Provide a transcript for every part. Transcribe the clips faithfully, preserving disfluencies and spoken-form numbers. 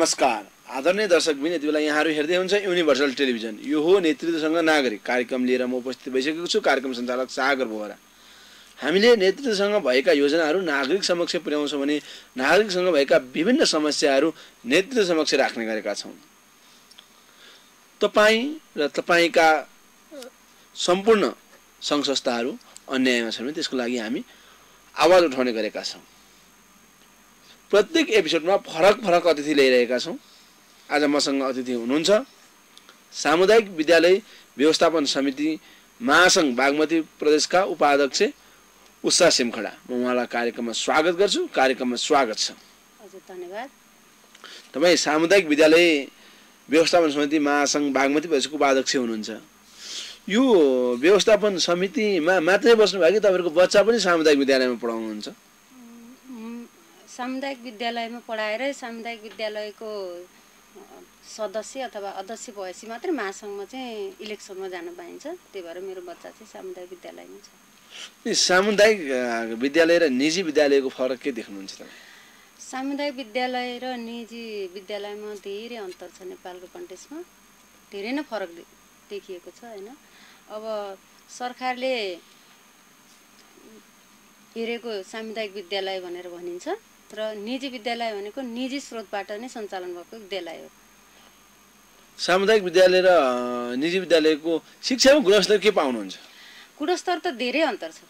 नमस्कार आदरणीय दर्शकबिन, यति बेला यहाँहरू हेर्दै हुन्छ युनिभर्सल टेलिभिजन। यो हो नेतृत्वसँग नागरिक कार्यक्रम लिएर म उपस्थित भइसकेको छु। कार्यक्रम सञ्चालक सागर बोहरा। हामीले नेतृत्वसँग भएका योजनाहरू नागरिक समक्ष पुर्याउँछौँ भने नागरिकसँग भएका विभिन्न समस्याहरू नेतृत्व समक्ष राख्ने गरेका छौँ। तपाईँ र तपाईँका सम्पूर्ण सङ्घ संस्थाहरू अन्यायमा छन् भने त्यसको लागि हामी आवाज उठाउने गरेका छौँ। प्रत्येक एपिसोडमा फरक फरक अतिथि ल्याइरहेका छौँ। आज मसँग अतिथि हुनुहुन्छ सामुदायिक विद्यालय व्यवस्थापन समिति महासङ्घ बागमती प्रदेशका उपाध्यक्ष उषा सिमखडा। म उहाँलाई कार्यक्रममा स्वागत गर्छु। कार्यक्रममा स्वागत छ। हजुर, धन्यवाद। तपाईँ सामुदायिक विद्यालय व्यवस्थापन समिति महासङ्घ बागमती प्रदेशको उपाध्यक्ष हुनुहुन्छ। यो व्यवस्थापन समितिमा मात्रै बस्नु भयो कि तपाईँहरूको बच्चा पनि सामुदायिक विद्यालयमा पढाउनुहुन्छ? सामुदायिक विद्यालयमा पढाएर सामुदायिक विद्यालयको सदस्य अथवा अध्यक्ष भएपछि मात्रै महासङ्घमा चाहिँ इलेक्सनमा जान पाइन्छ। त्यही भएर मेरो बच्चा चाहिँ सामुदायिक विद्यालयमा छ। सामुदायिक विद्यालय र निजी विद्यालयको फरक के देख्नुहुन्छ तपाईँ? सामुदायिक विद्यालय र निजी विद्यालयमा धेरै अन्तर छ। नेपालको कन्टेक्स्टमा धेरै नै फरक देखिएको छ होइन। अब सरकारले हेरेको सामुदायिक विद्यालय भनेर भनिन्छ र निजी विद्यालय भनेको निजी स्रोतबाट नै सञ्चालन भएको विद्यालय हो। सामुदायिक विद्यालय र निजी विद्यालयको शिक्षामा गुणस्तर के पाउनुहुन्छ? गुणस्तर त धेरै अन्तर छ।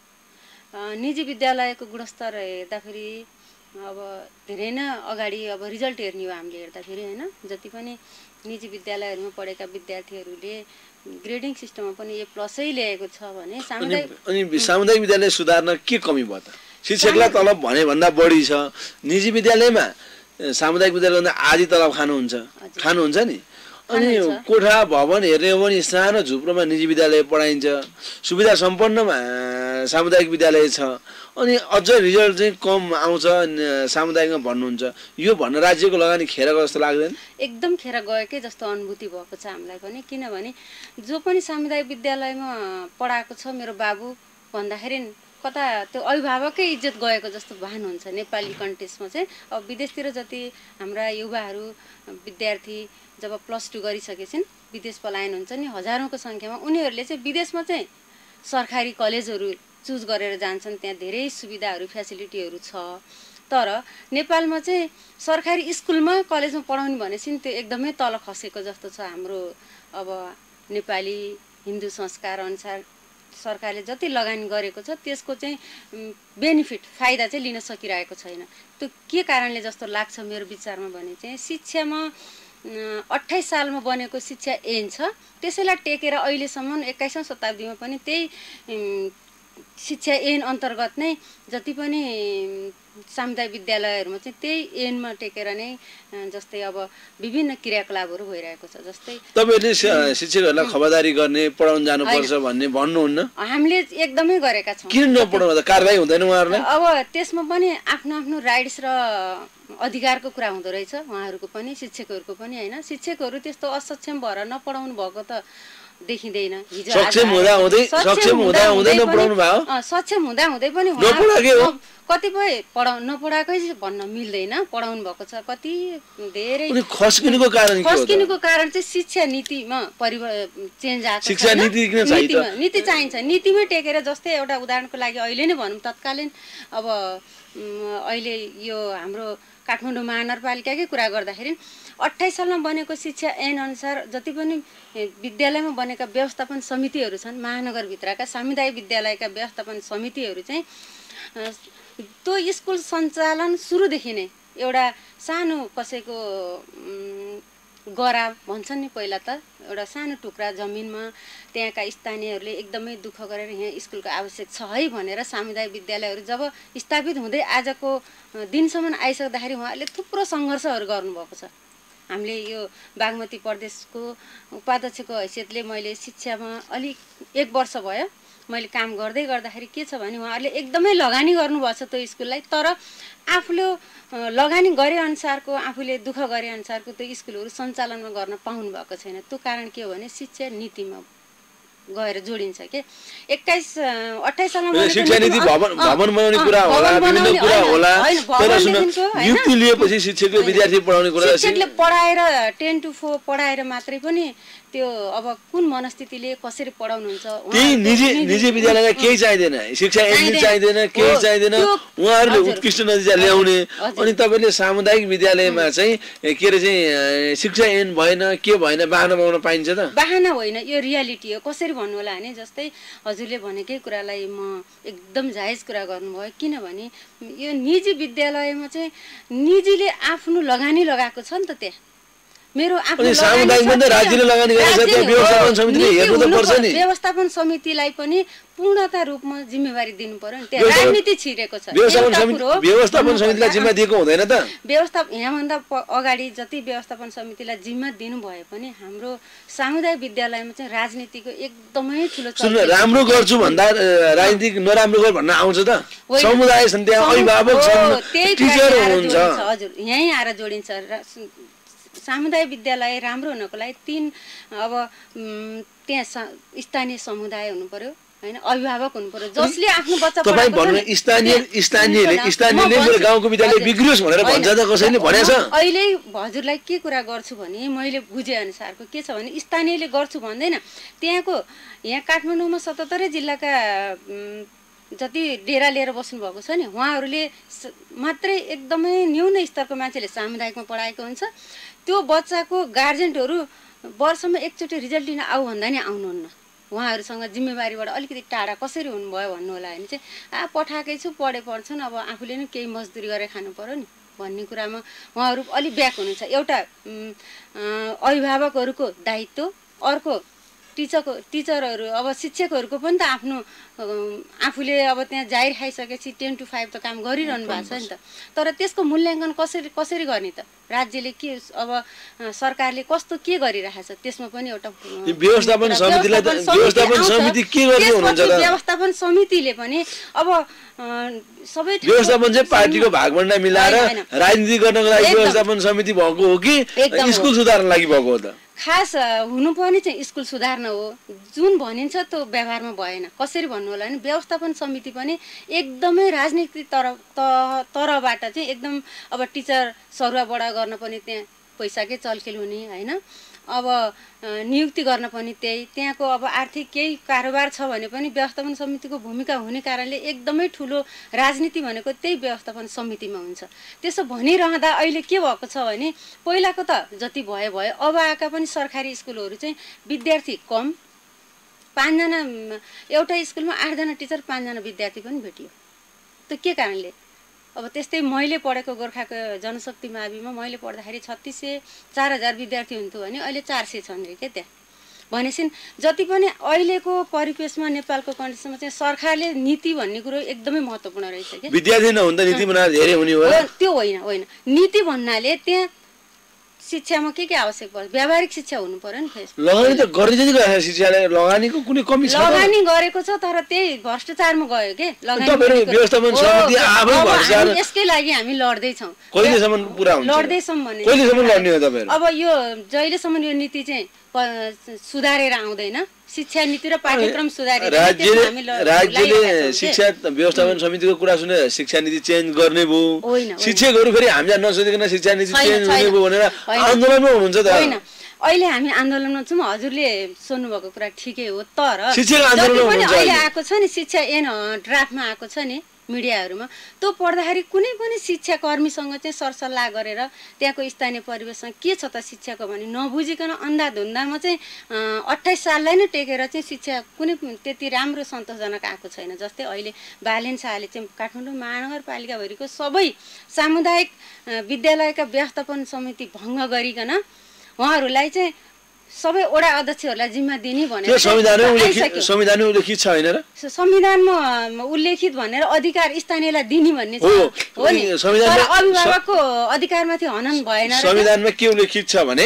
निजी विद्यालयको गुणस्तर हेर्दाखेरि अब धेरै नै अगाडि अब रिजल्ट हेर्ने हो हामीले हेर्दाखेरि होइन। जति पनि निजी विद्यालयहरूमा पढेका विद्यार्थीहरूले ग्रेडिङ सिस्टममा पनि ए प्लसै ल्याएको छ भने सामुदायिक अनि सामुदायिक विद्यालय सुधार्न के कमी भयो त? शिक्षकलाई तलब भने भन्दा बढी छ। निजी विद्यालयमा सामुदायिक विद्यालयभन्दा आधी तलब खानुहुन्छ खानुहुन्छ नि। अनि कोठा भवन हेर्ने हो भने सानो झुप्रोमा निजी विद्यालय पढाइन्छ। सुविधा सम्पन्नमा सामुदायिक विद्यालय छ। अनि अझ रिजल्ट चाहिँ कम आउँछ सामुदायिकमा भन्नुहुन्छ। यो भन्न राज्यको लगानी खेर गयो जस्तो लाग्दैन? एकदम खेर गएकै जस्तो अनुभूति भएको छ हामीलाई पनि। किनभने जो पनि सामुदायिक विद्यालयमा पढाएको छ मेरो बाबु भन्दाखेरि कता त्यो अभिभावकै इज्जत गएको जस्तो भान हुन्छ नेपाली कन्टेक्स्टमा चाहिँ। अब विदेशतिर जति हाम्रा युवाहरू विद्यार्थी जब प्लस टू गरिसकेछन् विदेश पलायन हुन्छ नि हजारौँको सङ्ख्यामा, उनीहरूले चाहिँ विदेशमा चाहिँ सरकारी कलेजहरू चुज गरेर जान्छन्। त्यहाँ धेरै सुविधाहरू फेसिलिटीहरू छ। तर नेपालमा चाहिँ सरकारी स्कुलमा कलेजमा पढाउने भनेपछि त्यो एकदमै तल खसेको जस्तो छ। हाम्रो अब नेपाली हिन्दू संस्कार अनुसार सरकारले जति लगानी गरेको छ त्यसको चाहिँ बेनिफिट फाइदा चाहिँ लिन सकिरहेको छैन। त्यो के कारणले जस्तो लाग्छ मेरो विचारमा भने चाहिँ शिक्षामा अट्ठाइस सालमा बनेको शिक्षा ऐन छ, त्यसैलाई टेकेर अहिलेसम्म एक्काइसौँ शताब्दीमा पनि त्यही शिक्षा ऐन अन्तर्गत नै जति पनि सामुदायिक विद्यालयहरूमा चाहिँ त्यही ऐनमा टेकेर नै जस्तै अब विभिन्न क्रियाकलापहरू भइरहेको छ। जस्तै तपाईँहरूले शिक्षकहरूलाई खबरदारी गर्ने पढाउन जानुपर्छ भन्ने भन्नुहुन्न? हामीले एकदमै गरेका छौँ। किन नपढाउँदा कारबाही हुँदैन उहाँहरूलाई? अब त्यसमा पनि आफ्नो आफ्नो राइट्स र अधिकारको कुरा हुँदो रहेछ उहाँहरूको पनि शिक्षकहरूको पनि होइन। शिक्षकहरू त्यस्तो असक्षम भएर नपढाउनु भएको त देखिँदैन। हिजो सक्षम हुँदा हुँदै सक्षम हुँदा हुँदै नपढाउनु भयो। सक्षम हुँदा हुँदै पनि कतिपय पढाउ नपढाएकै भन्न मिल्दैन, पढाउनु भएको छ। कति धेरै खस्किनुको कारण खस्किनुको कारण चाहिँ शिक्षा नीतिमा परिवर्तन चेन्ज आएको छ। शिक्षा नीति किन चाहिन्छ? नीति चाहिन्छ। नीतिमै टेकेर जस्तै एउटा उदाहरणको लागि अहिले नै भनौँ तत्कालीन अब अहिले यो हाम्रो काठमाडौँ महानगरपालिकाकै कुरा गर्दाखेरि अट्ठाइस सालमा बनेको शिक्षा ऐन अनुसार जति पनि विद्यालयमा बनेका व्यवस्थापन समितिहरू छन् महानगरभित्रका सामुदायिक विद्यालयका व्यवस्थापन समितिहरू चाहिँ त्यो स्कुल सञ्चालन सुरुदेखि नै एउटा सानो कसैको गरा भन्छन् नि पहिला त एउटा सानो टुक्रा जमिनमा त्यहाँका स्थानीयहरूले एकदमै दुःख गरेर यहाँ स्कुलको आवश्यक छ है भनेर सामुदायिक विद्यालयहरू जब स्थापित हुँदै आजको दिनसम्म आइसक्दाखेरि उहाँहरूले थुप्रो सङ्घर्षहरू गर्नुभएको छ। हामीले यो बागमती प्रदेशको उपाध्यक्षको हैसियतले मैले शिक्षामा अलिक एक वर्ष भयो मैले काम गर्दै गर्दाखेरि के छ भने उहाँहरूले एकदमै लगानी गर्नुभएको छ त्यो स्कुललाई। तर आफूले लगानी गरे अनुसारको आफूले दुःख गरे अनुसारको त्यो स्कुलहरू सञ्चालनमा गर्न पाउनु भएको छैन। त्यो कारण के हो भने शिक्षा नीतिमा गएर जोडिन्छ के एक्काइस अट्ठाइस सालमा शिक्षा नीति भवन भवन बनाउने कुरा होला विभिन्न कुरा होला तर सुन युक्ति लिएपछि शिक्षकले विद्यार्थी पढाउने कुरा शिक्षकले पढाएर टेन टु फोर पढाएर मात्रै पनि त्यो अब कुन मनस्थितिले कसरी पढाउनुहुन्छ त्यही निजी निजी विद्यालयलाई केही चाहिँदैन शिक्षा एन चाहिँदैन केही चाहिँदैन उहाँहरूले उत्कृष्ट नतिजा ल्याउने अनि तपाईँले सामुदायिक विद्यालयमा चाहिँ के अरे चाहिँ शिक्षा ऐन भएन के भएन बाहना बनाउन पाइन्छ त बाहना होइन यो रियालिटी हो कसरी भन्नु होला भने जस्तै हजुरले भनेकै कुरालाई म एकदम जायज कुरा गर्नुभयो किनभने यो निजी विद्यालयमा चाहिँ निजीले आफ्नो लगानी लगाएको छ नि त त्यहाँ मेरो आफ्नो व्यवस्थापन समितिलाई पनि पूर्णता रूपमा जिम्मेवारी दिनु पर्यो नि त्यहाँ राजनीति छिरेको छ व्यवस्थापन समितिलाई जिम्मा दिएको हुँदैन त व्यवस्था यहाँभन्दा अगाडि जति व्यवस्थापन समितिलाई जिम्मा दिनु भए पनि हाम्रो सामुदायिक विद्यालयमा चाहिँ राजनीतिको एकदमै ठुलो सुन्नु राम्रो गर्छु भन्दा राजनीतिक नराम्रो गर भन्न आउँछ त समुदाय छन् त्यहाँ अभिभावक छन् टिचर हुनुहुन्छ हजुर यहीँ आएर जोडिन्छ सामुदायिक विद्यालय राम्रो हुनको लागि तीन अब त्यहाँ स्थानीय समुदाय हुनु पर्यो हैन अभिभावक हुनु पर्यो जसले आफ्नो बच्चा तपाई भन्नु स्थानीय स्थानीयले स्थानीयले मेरो गाउँको विद्यालय बिग्रियोस् भनेर भन्छ त कसैले भनेछ अहिले हजुरलाई के कुरा गर्छु भने मैले बुझे अनुसारको के छ भने स्थानीयले गर्छु भन्दैन त्यहाँको यहाँ काठमाडौँमा सतहत्तरै जिल्लाका जति डेरा लिएर बस्नु भएको छ नि उहाँहरूले मात्रै एकदमै न्यून स्तरको मान्छेले सामुदायिकमा पढाएको हुन्छ त्यो बच्चाको गार्जेन्टहरू वर्षमा एकचोटि रिजल्ट लिन आऊ भन्दा नि आउनुहुन्न उहाँहरूसँग जिम्मेवारीबाट अलिकति टाढा कसरी हुनुभयो भन्नु होला भने चाहिँ आ पठाएकै छु पढे पढ्छन् अब आफूले नै केही मजदुरी गरेर खानु पर्यो नि भन्ने कुरामा उहाँहरू अलि ब्याक हुनुहुन्छ एउटा अभिभावकहरूको दायित्व अर्को टिचरको टिचरहरू अब शिक्षकहरूको पनि त आफ्नो आफूले अब त्यहाँ जाहिर खाइसकेपछि टेन टु फाइभ त काम गरिरहनु भएको छ नि त तर त्यसको मूल्याङ्कन कसरी कसरी गर्ने त राज्यले के अब सरकारले कस्तो के गरिरहेको छ त्यसमा पनि एउटा व्यवस्थापन समितिलाई व्यवस्थापन समिति के गर्दै हुनुहुन्छ त व्यवस्थापन समितिले पनि अब सबै व्यवस्थापन चाहिँ पार्टीको भागभण्डा मिलाएर राजनीति गर्नको लागि व्यवस्थापन समिति भएको हो कि स्कुल सुधार्न लागि भएको हो त खास हुनुपर्ने चाहिँ स्कुल सुधार्न हो जुन भनिन्छ त्यो व्यवहारमा भएन कसरी भन्नु होला भने व्यवस्थापन समिति पनि एकदमै राजनीतिक तर तरबाट चाहिँ एकदम अब टिचर सरुवा बढा गर्न पनि त्यहाँ पैसाकै चलखेल हुने हैन अब नियुक्ति गर्न पनि त्यही त्यहाँको अब आर्थिक केही कारोबार छ भने पनि व्यवस्थापन समितिको भूमिका हुने कारणले एकदमै ठुलो राजनीति भनेको त्यही व्यवस्थापन समितिमा हुन्छ त्यसो भनिरहँदा अहिले के भएको छ भने पहिलाको त जति भयो भयो अब आएका पनि सरकारी स्कुलहरू चाहिँ विद्यार्थी कम पाँचजना एउटा स्कुलमा आठजना टिचर पाँचजना विद्यार्थी पनि भेटियो त के कारणले अब त्यस्तै मैले पढेको गोर्खाको जनशक्ति माविमा मैले पढ्दाखेरि छत्तिस सय चार हजार विद्यार्थी हुन्थ्यो भने अहिले चार सय छन् रे क्या त्यहाँ भनेपछि जति पनि अहिलेको परिवेशमा नेपालको कन्डिसनमा चाहिँ सरकारले नीति भन्ने कुरो एकदमै महत्त्वपूर्ण रहेछ क्या विद्यार्थी नहुँदा नीति बनाएर धेरै हुने हो त्यो होइन होइन नीति भन्नाले त्यहाँ शिक्षामा के के आवश्यक पर्छ व्यावहारिक शिक्षा हुनु पर्यो नि लगानी त गर्ने चाहिँ शिक्षाले लगानीको कुनै कमी छ लगानी गरेको छ तर त्यही भ्रष्टाचारमा गयो के लगानी व्यवस्थापन समिति आफै भ्रष्टाचार यसकै लागि हामी लड्दै छौं कहिलेसम्म पुरा हुन्छ लड्दै छौं भने कहिलेसम्म लड्ने हो तपाईहरु अब यो जहिलेसम्म यो नीति चाहिँ सुधारेर आउँदैन शिक्षा नीति र पाठ्यक्रम सुधारेर राज्यले राज्यले शिक्षा व्यवस्थापन समितिको कुरा सुने शिक्षा नीति चेन्ज गर्ने भो शिक्षकहरु फेरि हामीलाई नसोधिकन शिक्षा नीति चेन्ज हुने भो भनेर आन्दोलनमा हुनुहुन्छ त हैन अहिले हामी आन्दोलनमा छौं हजुरले सोध्नु भएको कुरा ठिकै हो तर शिक्षक आन्दोलनमा हुनुहुन्छ अहिले आएको छ नि शिक्षा एन ड्राफ्टमा आएको छ नि मिडियाहरुमा त्यो पढ्दाखेरि कुनै पनि शिक्षा कर्मीसँग चाहिँ सरसल्लाह गरेर त्यहाँको स्थानीय परिवेशमा के छ त शिक्षाको भने नबुझिकन अन्धाधुन्दामा चाहिँ अट्ठाइस साललाई नै टेकेर चाहिँ शिक्षा कुनै त्यति राम्रो सन्तोषजनक आएको छैन जस्तै अहिले बालेन शाहले चाहिँ काठमाडौँ महानगरपालिकाभरिको सबै सामुदायिक विद्यालयका व्यवस्थापन समिति भङ्ग गरिकन उहाँहरूलाई चाहिँ सबै वडा अध्यक्षहरूलाई जिम्मा दिने भनेर संविधानमै उल्लेखित संविधानमै उल्लेखित छ हैन र संविधानमा उल्लेखित भनेर अधिकार स्थानीयलाई दिने भन्ने छ हो नि संविधानमा अभिभावकको अधिकारमाथि हनन भएन र संविधानमा के उल्लेखित छ भने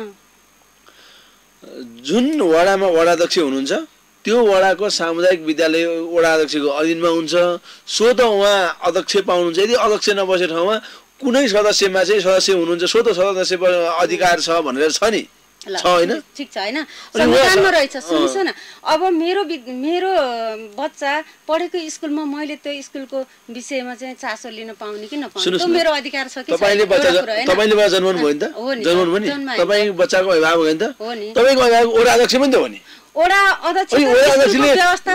जुन वडामा वडा अध्यक्ष हुनुहुन्छ त्यो वडाको सामुदायिक विद्यालय वडा अध्यक्षको अधीनमा हुन्छ सो त उहाँ अध्यक्ष पाउनुहुन्छ यदि अध्यक्ष नबसे ठाउँमा कुनै सदस्यमा चाहिँ सदस्य हुनुहुन्छ सो त सदस्य अधिकार छ भनेर छ नि छ हैन ठीक छ हैन संविधानमा रहेछ सुन्नुस् न अब मेरो मेरो बच्चा पढेको स्कुलमा मैले त्यो स्कुलको विषयमा चाहिँ चासो लिन पाउने कि नपाउने त्यो मेरो अधिकार छ कि तपाईले बच्चा तपाईले बच्चा जन्मनु भयो नि त जन्मनु भयो नि तपाई बच्चाको अभिभावक हो नि त तपाईको अभिभावक वडा अध्यक्ष पनि त हो नि वडा अध्यक्ष वडा अध्यक्षले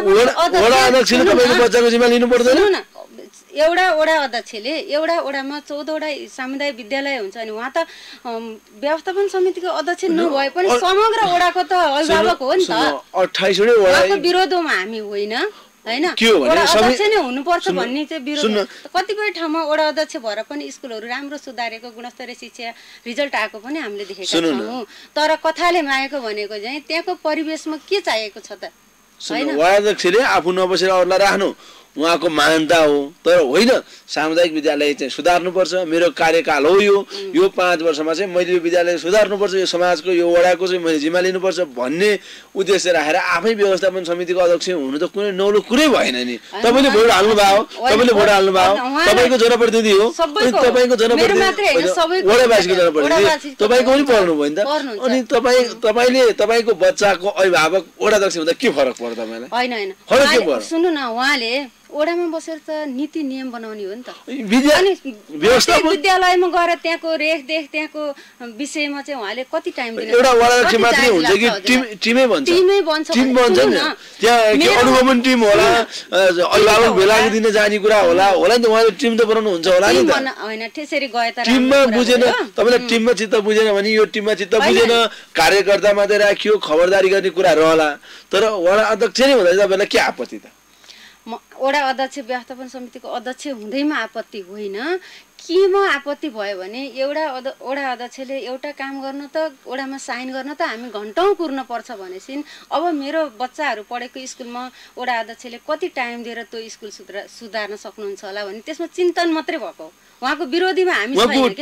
वडा अध्यक्षले तपाईको बच्चाको जिम्मा लिनु पर्दैन एउटा वडा अध्यक्षले एउटा वडामा चौधवटा सामुदायिक विद्यालय हुन्छ अनि उहाँ त व्यवस्थापन समितिको अध्यक्ष नभए पनि समग्र वडाको त अभिभावक हो नि त अट्ठाइस वटा वडाको विरोधमा हामी होइन हैन वडा अध्यक्ष नै हुनुपर्छ भन्ने चाहिँ विरोध कतिपय ठाउँमा वडा अध्यक्ष भएर पनि स्कुलहरू राम्रो सुधारेको गुणस्तरीय शिक्षा रिजल्ट आएको पनि हामीले देखेका छौँ तर कथाले मागेको भनेको चाहिँ त्यहाँको परिवेशमा के चाहिएको छ त हैन वडा अध्यक्षले आफू नबसेर अरूलाई राख्नु उहाँको मान्यता हो तर होइन सामुदायिक विद्यालय चाहिँ सुधार्नुपर्छ मेरो कार्यकाल हो यो यो पाँच वर्षमा चाहिँ मैले यो विद्यालय सुधार्नुपर्छ यो समाजको यो वडाको चाहिँ मैले जिम्मा लिनुपर्छ भन्ने उद्देश्य राखेर आफै व्यवस्थापन समितिको अध्यक्ष हुनु त कुनै नौलो कुरै भएन नि तपाईले भोट हाल्नु भयो तपाईले भोट हाल्नु भयो तपाईको जनप्रतिनिधि हो अनि तपाईको जनप्रतिनिधि वडावासीको जनप्रतिनिधि तपाईको पनि पर्नु भयो नि त अनि तपाई तपाईले तपाईको बच्चाको अभिभावक वडा अध्यक्ष हुँदा के फरक पर्छ तपाईलाई हैन हैन फरक के पर्छ सुन्नु न उहाँले ओडामा बसेर त नीति नियम बनाउने हो नि त अनि व्यवस्थापन विद्यालयमा गएर त्यहाँको रेखदेख त्यहाँको विषयमा चाहिँ उहाँले कति टाइम दिनु एउटा वडा अध्यक्ष मात्रै हुन्छ कि टिम टिमै बन्छ टिमै बन्छ टिम बन्छ नि त्यहाँ के अनुगमन टिम होला अभिभावक भेलाको दिन जाने कुरा होला होला नि उहाँले टिम त बनाउनु हुन्छ होला नि त हैन त्यसरी गए त टिममा बुझेन तपाईलाई टिममा चित्त बुझेन भने यो टिममा चित्त बुझेन कार्यकर्ता मात्रै राखियो खबरदारी गर्ने कुरा रहला तर वडा अध्यक्ष नै हुँदा तपाईलाई के आपत्ति त वडा अध्यक्ष व्यवस्थापन समितिको अध्यक्ष हुँदैमा आपत्ति होइन केमा आपत्ति भयो भने एउटा वडा अध्यक्षले एउटा काम गर्न त वडामा साइन गर्न त हामी घन्टौँ कुर्न पर्छ भनेपछि अब मेरो बच्चाहरू पढेको स्कुलमा वडा अध्यक्षले कति टाइम दिएर त्यो स्कुल सुधार सुधार्न सक्नुहुन्छ होला भने त्यसमा चिन्तन मात्रै भएको उहाँको विरोधीमा हामी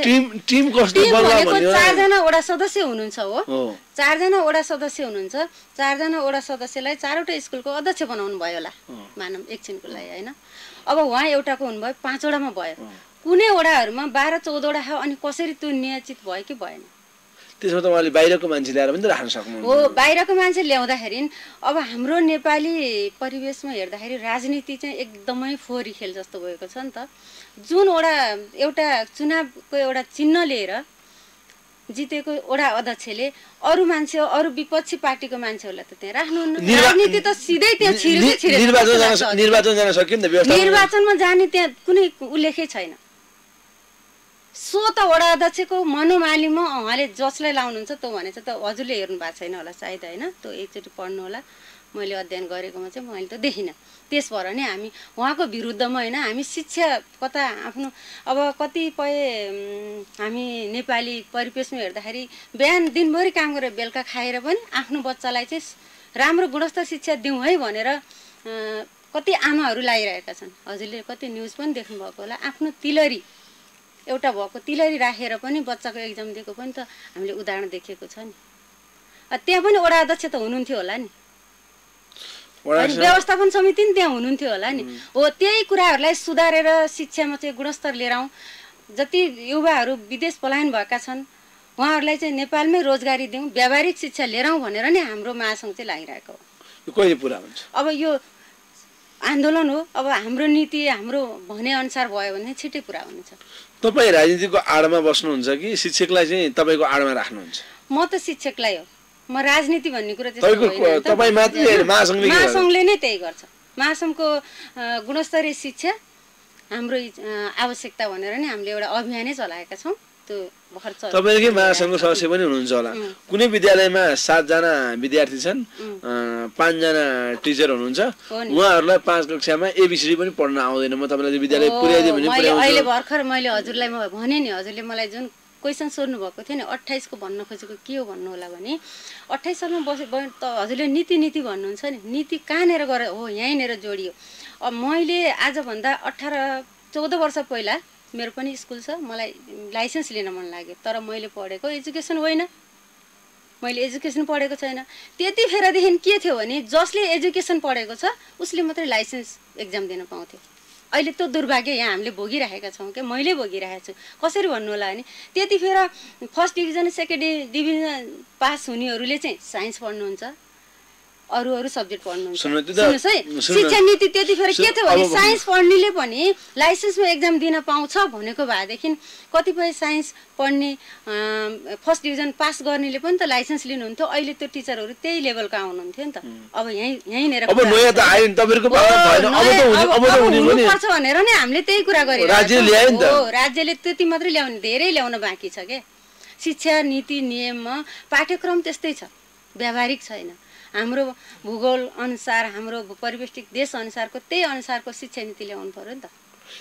चारजना वडा सदस्य हुनुहुन्छ हो चारजना वडा सदस्य हुनुहुन्छ चारजना वडा सदस्यलाई चारवटा स्कुलको अध्यक्ष बनाउनु भयो होला मानव एकछिनको लागि होइन अब उहाँ एउटाको हुनुभयो पाँचवटामा भयो कुनै वडाहरूमा बाह्र चौधवटा छ अनि कसरी त्यो नियोजित भयो कि भएन त्यसमा त उहाँले बाहिरको मान्छे ल्याएर पनि त राख्न सक्नुहुन्छ हो बाहिरको मान्छे ल्याउँदाखेरि अब हाम्रो नेपाली परिवेशमा हेर्दाखेरि राजनीति चाहिँ एकदमै फोहोरी खेल जस्तो भएको छ नि त जुन वडा एउटा चुनावको एउटा चिन्ह लिएर जितेको वडा अध्यक्षले अरू मान्छे अरू विपक्षी पार्टीको मान्छेहरूलाई त त्यहाँ राख्नुहुन्न राजनीति त सिधै त्यहाँ छिर्दै छिर्दै निर्वाचन जान सक्यो नि त व्यवस्था निर्वाचनमा जाने त्यहाँ कुनै उल्लेखै छैन सो त वडा अध्यक्षको मनोमालीमा उहाँले जसलाई लाउनुहुन्छ त्यो भने चाहिँ त हजुरले हेर्नु भएको छैन होला सायद होइन त्यो एकचोटि पढ्नु होला मैले अध्ययन गरेकोमा चाहिँ मैले त देखिनँ त्यस भएर नै हामी उहाँको विरुद्धमा होइन हामी शिक्षा कता आफ्नो अब कतिपय हामी नेपाली परिवेशमा हेर्दाखेरि बिहान दिनभरि काम गरेर बेलुका खाएर पनि आफ्नो बच्चालाई चाहिँ राम्रो गुणस्तर शिक्षा दिउँ है भनेर कति आमाहरू लागिरहेका छन् हजुरले कति न्युज पनि देख्नुभएको होला आफ्नो तिलरी एउटा भएको तिलरी राखेर पनि बच्चाको एक्जाम दिएको पनि त हामीले उदाहरण देखेको छ नि त्यहाँ पनि वडा अध्यक्ष त हुनुहुन्थ्यो होला नि व्यवस्थापन समिति नि त्यहाँ हुनुहुन्थ्यो होला नि हो त्यही कुराहरूलाई सुधारेर शिक्षामा चाहिँ गुणस्तर लिएर आउँ जति युवाहरू विदेश पलायन भएका छन् उहाँहरूलाई चाहिँ नेपालमै रोजगारी दिउँ व्यावहारिक शिक्षा लिएर आउँ भनेर नै हाम्रो महासङ्घ चाहिँ लागिरहेको हो कहिले पुरा हुन्छ अब यो आन्दोलन हो अब हाम्रो नीति हाम्रो भने अनुसार भयो भने छिट्टै पुरा हुन्छ तपाईँ राजनीतिको आडमा बस्नुहुन्छ कि शिक्षकलाई चाहिँ तपाईँको आडमा राख्नुहुन्छ म त शिक्षकलाई हो म राजनीति भन्ने कुरा त्यस्तो तपाईँ मात्रै महासङ्घले महासङ्घले नै त्यही गर्छ महासङ्घको गुणस्तरीय शिक्षा हाम्रो आवश्यकता भनेर नै हामीले एउटा अभियानै चलाएका छौँ त्यो भर्खर चल्छ तपाईकै महासङ्घको सदस्य पनि हुनुहुन्छ होला कुनै विद्यालयमा सातजना विद्यार्थी छन् पाँचजना टिचर हुनुहुन्छ उहाँहरूलाई पाँच कक्षामा एबिसिडी पनि पढ्न आउँदैन म तपाईँलाई विद्यालय पुर्याइदिएँ भने पुर्याउँछु अहिले भर्खर मैले हजुरलाई भने नि हजुरले मलाई जुन क्वेसन सोध्नु भएको थियो नि अट्ठाइसको भन्न खोजेको के हो भन्नु होला भने अट्ठाइस सालमा बसे त हजुरले नीति नीति भन्नुहुन्छ नि नीति कहाँनिर गएर हो यहीँनिर जोडियो अब मैले आजभन्दा अठार चौध वर्ष पहिला मेरो पनि स्कुल छ मलाई लाइसेन्स लिन मन लाग्यो तर मैले पढेको एजुकेसन होइन मैले एजुकेसन पढेको छैन त्यतिखेरदेखि के थियो भने जसले एजुकेसन पढेको छ उसले मात्रै लाइसेन्स एक्जाम दिन पाउँथ्यो अहिले त्यो दुर्भाग्य यहाँ हामीले भोगिरहेका छौँ कि मैले भोगिरहेको छु। कसरी भन्नु होला भने त्यतिखेर first division second division pass हुनेहरूले चाहिँ साइन्स पढ्नुहुन्छ, अरू अरू सब्जेक्ट पढ्नुहुन्छ। सुन्नुहोस् है, शिक्षा नीति त्यतिखेर के थियो भने साइन्स पढ्नेले पनि लाइसेन्समा एक्जाम दिन पाउँछ भनेको भएदेखि कतिपय साइन्स पढ्ने फर्स्ट डिभिजन पास गर्नेले पनि त लाइसेन्स लिनुहुन्थ्यो। अहिले त्यो टिचरहरू त्यही लेभलका आउनुहुन्थ्यो नि त। अब यहीँ यहीँनिर हुनुपर्छ भनेर नै हामीले त्यही कुरा गरेर हो, राज्यले त्यति मात्रै ल्याउने, धेरै ल्याउन बाँकी छ क्या। शिक्षा नीति नियममा पाठ्यक्रम त्यस्तै छ, व्यावहारिक छैन। हाम्रो भूगोल अनुसार, हाम्रो परिवेष्टिक देश अनुसारको त्यही अनुसारको शिक्षा नीति ल्याउनु पर्यो नि त।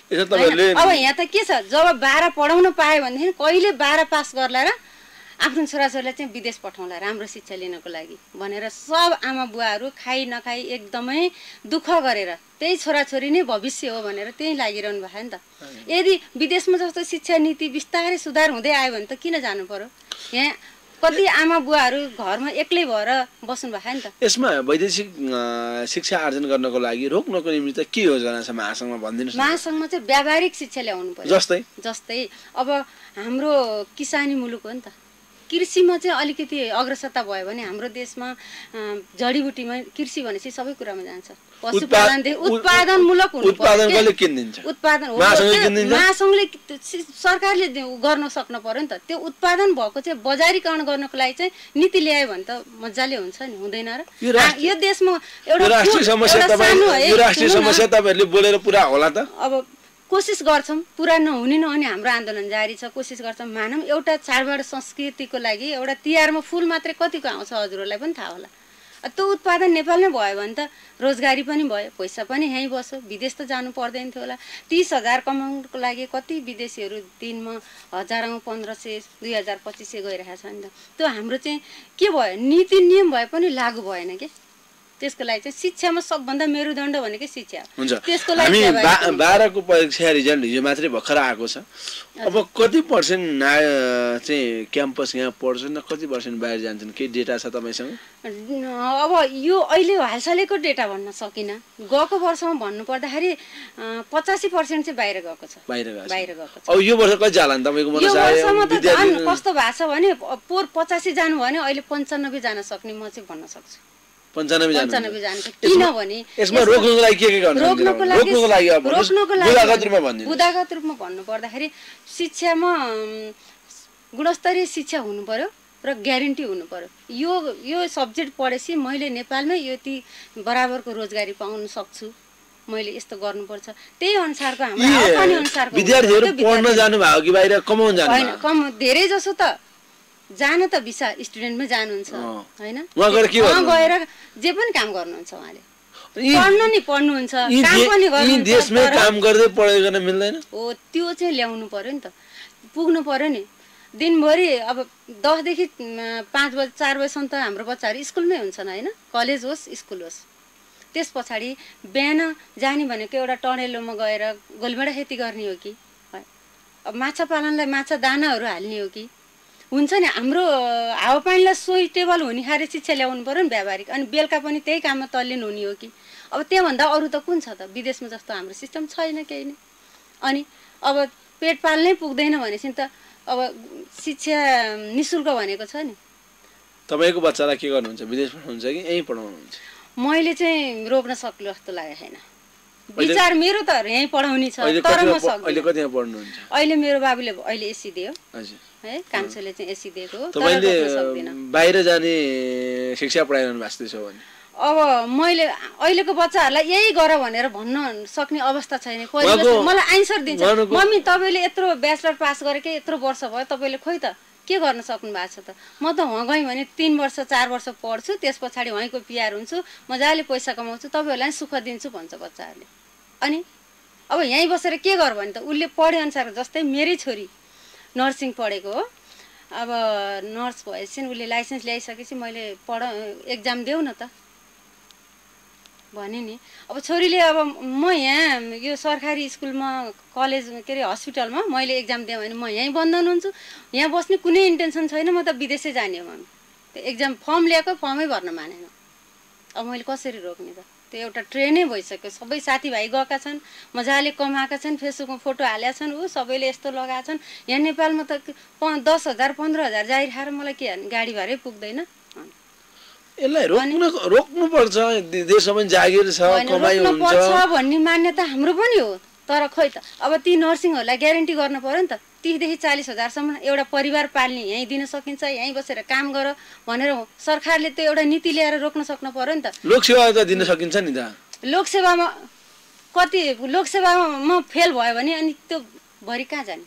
अब यहाँ त के छ, जब बाह्र पढाउन पायो भनेदेखि कहिले बाह्र पास गर्ला र आफ्नो छोराछोरीलाई चाहिँ विदेश पठाउँला राम्रो शिक्षा लिनको लागि भनेर सब आमा बुवाहरू खाइ नखाइ एकदमै दुःख गरेर त्यही छोराछोरी नै भविष्य हो भनेर त्यही लागिरहनु भयो नि त। यदि विदेशमा जस्तो शिक्षा नीति बिस्तारै सुधार हुँदै आयो भने त किन जानु पर्यो? यहाँ कति आमा बुवाहरू घरमा एक्लै भएर बस्नु भएको नि त। यसमा वैदेशिक शिक्षा आर्जन गर्नको लागि रोक्नको निमित्त के योजना छ महासङ्घमा भनिदिनुहोस्। महासङ्घमा चाहिँ व्यावहारिक शिक्षा ल्याउनु पर्यो। जस्तै जस्तै अब हाम्रो किसानी मुलुक हो नि त, कृषिमा चाहिँ अलिकति अग्रसरता भयो भने हाम्रो देशमा जडीबुटीमा कृषि भनेपछि सबै कुरामा जान्छ। पशुपालनदेखि उत्पादनमूलक हुनु पर्यो। उत्पादन महासङ्घले सरकारले गर्न सक्नु पर्यो नि त। त्यो उत्पादन भएको चाहिँ बजारीकरण गर्नको लागि चाहिँ नीति ल्यायो भने त मजाले हुन्छ नि, हुँदैन र? यो देशमा एउटा राष्ट्रिय समस्या तपाईँ यो राष्ट्रिय समस्या तपाईहरुले बोलेर पुरा होला त? अब कोसिस गर्छौँ, पुरा नहुने नहुने हाम्रो आन्दोलन जारी छ, कोसिस गर्छौँ। मानौँ एउटा चाडबाड संस्कृतिको लागि एउटा तिहारमा फुल मात्रै कतिको आउँछ हजुरहरूलाई पनि थाहा होला। त्यो उत्पादन नेपालमै भयो भने त रोजगारी पनि भयो, पैसा पनि यहीँ बस्यो, विदेश त जानु पर्दैन थियो होला। तिस हजार कमाउनुको लागि कति विदेशीहरू दिनमा हजारौँ पन्ध्र सय दुई हजार पच्चिस सय गइरहेको छ नि त। त्यो हाम्रो चाहिँ के भयो, नीति नियम भए पनि लागू भएन कि। त्यसको लागि चाहिँ शिक्षामा सबभन्दा मेरुदण्ड भनेकै शिक्षा हुन्छ। त्यसको लागि हामी बाह्रको परीक्षा रिजल्ट हिजो मात्रै भर्खर आएको छ। अब कति पर्सेन्ट ना चाहिँ क्याम्पस यहाँ पढ्छन् र कति पर्सेन्ट बाहिर जान्छन्, केही डेटा छ तपाईँसँग? अब यो अहिले हालसालैको डेटा भन्न सकिनँ। गएको वर्षमा भन्नु पर्दाखेरि पचासी पर्सेन्ट चाहिँ बाहिर गएको छ। बाहिर गएको बाहिर गएको छ। अब यो वर्ष कति जाला तपाईँको मन? यो वर्षमा त झन् कस्तो भएको छ भने पोहोर पचासी जानु भने अहिले पन्चानब्बे जान सक्ने म चाहिँ भन्न सक्छु। पन्चानब्बे जान्छ किनभने यसमा रोक्नुको लागि के के गर्नु? रोक्नुको लागि रोक्नुको लागि बुदागत रूपमा भन्दिनु। बुदागत रूपमा भन्नु पर्दाखेरि शिक्षामा गुणस्तरीय शिक्षा हुनु पर्यो र ग्यारेन्टी हुनु पर्यो। यो यो सब्जेक्ट पढेपछि मैले नेपालमै यति बराबरको रोजगारी पाउन सक्छु, मैले यस्तो गर्नुपर्छ, त्यही अनुसारको हाम्रो आवश्यकता अनुसारको विद्यार्थीहरू पढ्न जानु भयो कि बाहिर कमाउन जानु? हैन, कम धेरै जसो त जान त भिसा स्टुडेन्टमै जानुहुन्छ हैन, वहाँ गएर के गर्नु? गएर जे पनि काम गर्नुहुन्छ उहाँले। पढ्नु नि पढ्नुहुन्छ, काम पनि गर्नुहुन्छ। देशमै काम गर्दै पढाइ गर्न मिल्दैन? हो, त्यो चाहिँ ल्याउनु पर्यो नि त, पुग्नु पर्यो नि। दिनभरि अब दसदेखि पाँच बजे चार बजेसम्म त हाम्रो बच्चाहरू स्कुलमै हुन्छन् हैन, कलेज होस् स्कुल होस्। त्यस पछाडि बिहान जाने भनेको एउटा टनेलोमा गएर गोलभेडा खेती गर्ने हो कि अब माछा पालनलाई माछा दानाहरू हाल्ने हो कि हुन्छ नि। हाम्रो हावापानीलाई सुइटेबल हुने खाले शिक्षा ल्याउनु पर्यो नि व्यावहारिक। अनि बेलुका पनि त्यही काममा तल्लिन हुने हो कि। अब त्योभन्दा अरू त कुन छ त? विदेशमा जस्तो हाम्रो सिस्टम छैन केही नै। अनि अब पेट पाल्नै पुग्दैन भनेपछि त अब शिक्षा निःशुल्क भनेको छ नि। तपाईँको बच्चालाई के गर्नुहुन्छ? विदेश पठाउनुहुन्छ कि यहीँ पढाउनुहुन्छ? मैले चाहिँ रोक्न सक्छु जस्तो लागेको छैन। विचार मेरो त यहीँ पढाउने छ, तर म सक्दिनँ। अहिले कतिमा पढ्नुहुन्छ? अहिले मेरो बाबुले अहिले एससी दियो हजुर है, कान्छोले चाहिँ एससी दिएको हो। तपाईले बाहिर जाने शिक्षा पढाइरहनु भएको छ भने अब मैले अहिलेको बच्चाहरूलाई यही गर भनेर भन्न सक्ने अवस्था छैन। मलाई आन्सर दिन्छ, मम्मी तपाईँले यत्रो ब्याचलर पास गरेकै यत्रो वर्ष भयो, तपाईँले खोइ त के गर्न सक्नु भएको छ त? म त वहाँ गएँ भने तिन वर्ष चार वर्ष पढ्छु, त्यस पछाडि वहीँको पिआर हुन्छु, मजाले पैसा कमाउँछु, तपाईँहरूलाई सुख दिन्छु भन्छ बच्चाहरूले। अनि अब यहीँ बसेर के गर भने त उसले पढे अनुसार, जस्तै मेरै छोरी नर्सिङ पढेको हो। अब नर्स भएपछि उसले लाइसेन्स ल्याइसकेपछि मैले पढ एक्जाम देऊ न त भने नि। अब छोरीले अब म यहाँ यो सरकारी स्कुलमा कलेज के अरे हस्पिटलमा मैले एक्जाम दिएँ भने म यहीँ बन्धन हुन्छु, यहाँ बस्ने कुनै इन्टेन्सन छैन, म त विदेशै जाने हो। त्यो एक्जाम फर्म ल्याएको फर्मै भर्न मानेन। अब मैले कसरी रोक्ने त? त्यो एउटा ट्रेनै भइसक्यो। सबै साथीभाइ गएका छन्, मजाले कमाएका छन्, फेसबुकमा फोटो हालेका छन्, ऊ सबैले यस्तो लगाएका छन्। यहाँ नेपालमा त दस हजार पन्ध्र हजार जाहिर खाएर मलाई के गाडी भाडै पुग्दैन। यसलाई रोक्नु रोक्नुपर्छ। देशमा पनि जागिर छ, कमाइ हुन्छ भन्ने मान्यता हाम्रो पनि हो। तर खोइ त अब ती नर्सिङहरूलाई ग्यारेन्टी गर्न पर्यो नि त। तीसदेखि चालिस हजारसम्म एउटा परिवार पाल्ने यहीँ दिन सकिन्छ, यहीँ बसेर काम गर भनेर सरकारले त्यो एउटा नीति ल्याएर रोक्न सक्नु पर्यो नि त। लोकसेवा त दिन सकिन्छ नि त। लोकसेवामा कति लोकसेवामा म फेल भयो भने अनि त्यो भरि कहाँ जाने?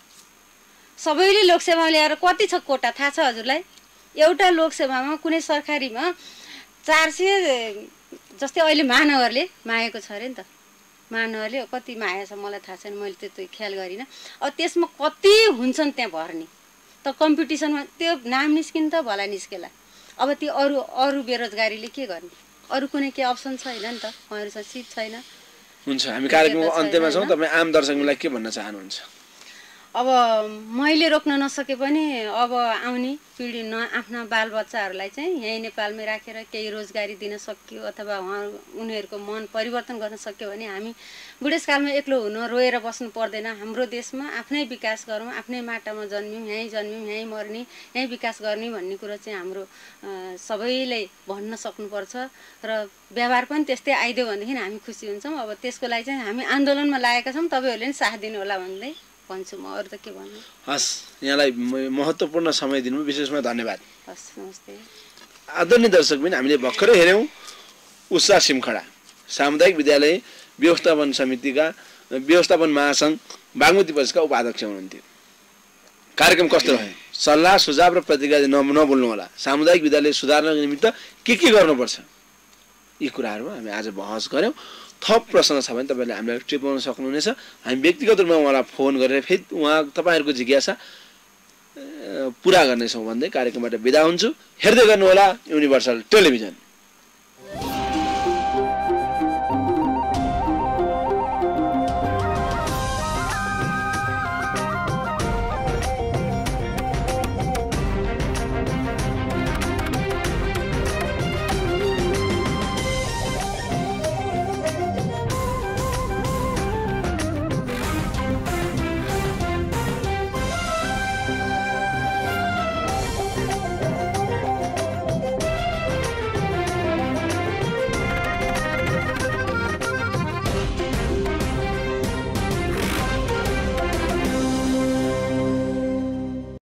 सबैले लोकसेवामा ल्याएर कति छ कोटा थाहा छ हजुरलाई? एउटा लोकसेवामा कुनै सरकारीमा चार सय जस्तै अहिले महानगरले मागेको छ अरे नि त। महानगरले कति मागेको छ मलाई थाहा छैन, मैले त्यस्तो ख्याल गरिनँ। अब त्यसमा कति हुन्छन् त्यहाँ भर्ने त कम्पिटिसनमा? त्यो नाम निस्किनु त भला निस्केला। अब त्यो अरू अरू बेरोजगारीले के गर्ने? अरू कुनै के अप्सन छैन नि त, उहाँहरूसँग सिट छैन। हुन्छ, हामी कार्यक्रमको अन्त्यमा छौँ। तपाईँ आम दर्शकलाई के भन्न चाहनुहुन्छ? अब मैले रोक्न नसके पनि अब आउने पिँढी न आफ्ना बालबच्चाहरूलाई चाहिँ यहीँ नेपालमै राखेर केही रोजगारी दिन सकियो अथवा उहाँ उनीहरूको मन परिवर्तन गर्न सक्यो भने हामी बुढेसकालमा एक्लो हुन रोएर बस्नु पर्दैन। हाम्रो देशमा आफ्नै विकास गरौँ, आफ्नै माटामा जन्म्यौँ, यहीँ जन्म्यौँ, यहीँ मर्ने, यहीँ विकास गर्ने भन्ने कुरो चाहिँ हाम्रो सबैले भन्न सक्नुपर्छ। र व्यवहार पनि त्यस्तै आइदियो भनेदेखि हामी खुसी हुन्छौँ। अब त्यसको लागि चाहिँ हामी आन्दोलनमा लागेका छौँ, तपाईँहरूले पनि साथ दिनु होला भन्दै भन्छु म। अरू त के भन्नु? हस्, यहाँलाई महत्त्वपूर्ण समय दिनु विशेषमा धन्यवाद। हस्, नमस्ते। आदरणीय दर्शकबिन, हामीले भर्खरै हेऱ्यौँ उषा सिमखडा सामुदायिक विद्यालय व्यवस्थापन समितिका व्यवस्थापन महासङ्घ बागमती प्रदेशका उपाध्यक्ष हुनुहुन्थ्यो। कार्यक्रम कस्तो रह्यो? सल्लाह सुझाव र प्रतिक्रिया नभुल्नु होला। सामुदायिक विद्यालय सुधार्नको निमित्त के के गर्नुपर्छ, यी कुराहरूमा हामी आज बहस गऱ्यौँ। थप प्रश्न छ भने तपाईँले हामीलाई टिपाउन सक्नुहुनेछ। हामी व्यक्तिगत रूपमा उहाँलाई फोन गरेर फेरि उहाँ तपाईँहरूको जिज्ञासा पुरा गर्नेछौँ भन्दै कार्यक्रमबाट बिदा हुन्छु। हेर्दै गर्नुहोला युनिभर्सल टेलिभिजन।